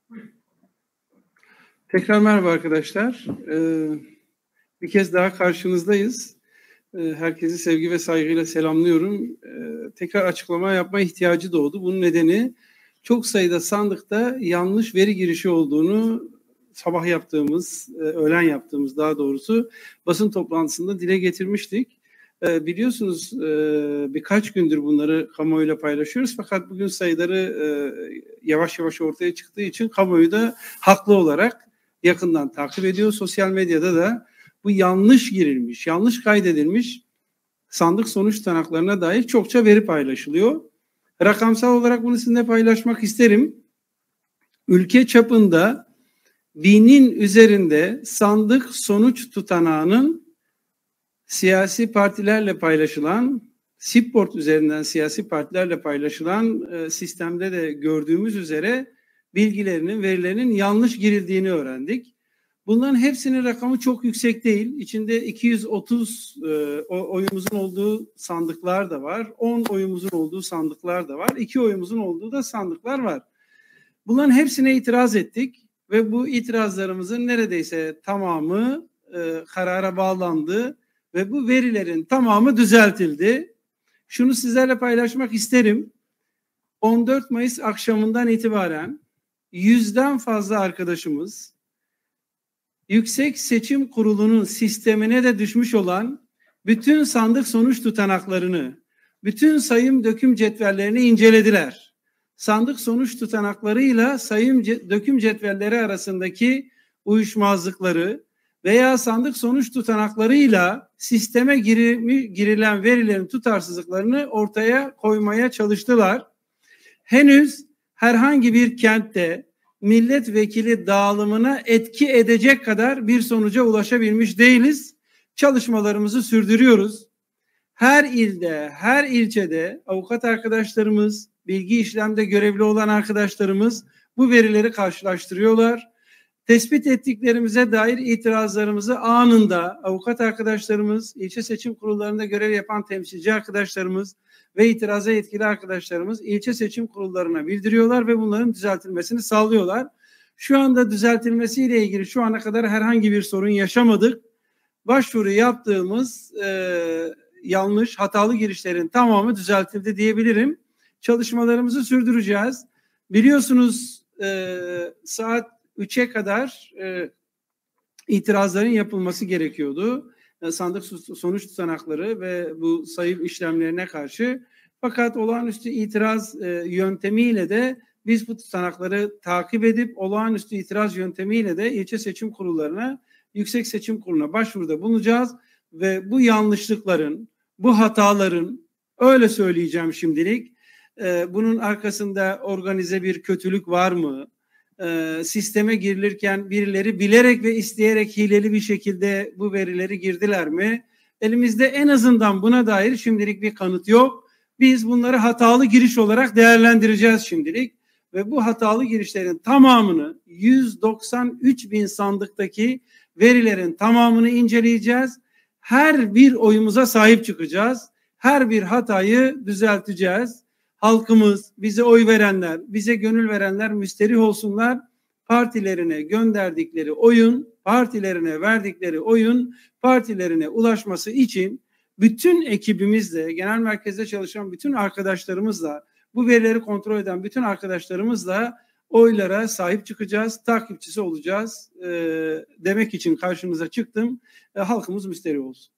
Tekrar merhaba arkadaşlar. Bir kez daha karşınızdayız. Herkesi sevgi ve saygıyla selamlıyorum. Tekrar açıklama yapma ihtiyacı doğdu. Bunun nedeni çok sayıda sandıkta yanlış veri girişi olduğunu sabah yaptığımız, öğlen yaptığımız daha doğrusu basın toplantısında dile getirmiştik. Biliyorsunuz birkaç gündür bunları kamuoyuyla paylaşıyoruz. Fakat bugün sayıları yavaş yavaş ortaya çıktığı için kamuoyu da haklı olarak yakından takip ediyor. Sosyal medyada da bu yanlış girilmiş, yanlış kaydedilmiş sandık sonuç tutanaklarına dair çokça veri paylaşılıyor. Rakamsal olarak bunu sizinle paylaşmak isterim. Ülke çapında 1000'in üzerinde sandık sonuç tutanağının siyasi partilerle paylaşılan, Siport üzerinden siyasi partilerle paylaşılan sistemde de gördüğümüz üzere bilgilerinin, verilerinin yanlış girildiğini öğrendik. Bunların hepsinin rakamı çok yüksek değil. İçinde 230 oyumuzun olduğu sandıklar da var. 10 oyumuzun olduğu sandıklar da var. 2 oyumuzun olduğu da sandıklar var. Bunların hepsine itiraz ettik ve bu itirazlarımızın neredeyse tamamı karara bağlandı ve bu verilerin tamamı düzeltildi. Şunu sizlerle paylaşmak isterim. 14 Mayıs akşamından itibaren 100'den fazla arkadaşımız Yüksek Seçim Kurulu'nun sistemine de düşmüş olan bütün sandık sonuç tutanaklarını, bütün sayım döküm cetvellerini incelediler. Sandık sonuç tutanaklarıyla sayım döküm cetvelleri arasındaki uyuşmazlıkları veya sandık sonuç tutanaklarıyla sisteme girilen verilerin tutarsızlıklarını ortaya koymaya çalıştılar. Henüz herhangi bir kentte milletvekili dağılımına etki edecek kadar bir sonuca ulaşabilmiş değiliz. Çalışmalarımızı sürdürüyoruz. Her ilde, her ilçede avukat arkadaşlarımız, bilgi işlemde görevli olan arkadaşlarımız bu verileri karşılaştırıyorlar. Tespit ettiklerimize dair itirazlarımızı anında avukat arkadaşlarımız, ilçe seçim kurullarında görev yapan temsilci arkadaşlarımız ve itiraza yetkili arkadaşlarımız ilçe seçim kurullarına bildiriyorlar ve bunların düzeltilmesini sağlıyorlar. Şu anda düzeltilmesiyle ilgili şu ana kadar herhangi bir sorun yaşamadık. Başvuru yaptığımız yanlış, hatalı girişlerin tamamı düzeltildi diyebilirim. Çalışmalarımızı sürdüreceğiz. Biliyorsunuz saat 3'e kadar itirazların yapılması gerekiyordu. Sandık sonuç tutanakları ve bu sayım işlemlerine karşı. Fakat olağanüstü itiraz yöntemiyle de biz bu tutanakları takip edip olağanüstü itiraz yöntemiyle de ilçe seçim kurullarına, Yüksek Seçim Kurulu'na başvuruda bulunacağız ve bu yanlışlıkların, bu hataların, öyle söyleyeceğim şimdilik, bunun arkasında organize bir kötülük var mı? Sisteme girilirken birileri bilerek ve isteyerek hileli bir şekilde bu verileri girdiler mi? Elimizde en azından buna dair şimdilik bir kanıt yok. Biz bunları hatalı giriş olarak değerlendireceğiz şimdilik ve bu hatalı girişlerin tamamını 193 bin sandıktaki verilerin tamamını inceleyeceğiz. Her bir oyumuza sahip çıkacağız. Her bir hatayı düzelteceğiz. Halkımız, bize oy verenler, bize gönül verenler müsterih olsunlar. Partilerine gönderdikleri oyun, partilerine verdikleri oyun, partilerine ulaşması için bütün ekibimizle, genel merkezde çalışan bütün arkadaşlarımızla, bu verileri kontrol eden bütün arkadaşlarımızla oylara sahip çıkacağız, takipçisi olacağız demek için karşınıza çıktım. Halkımız müsterih olsun.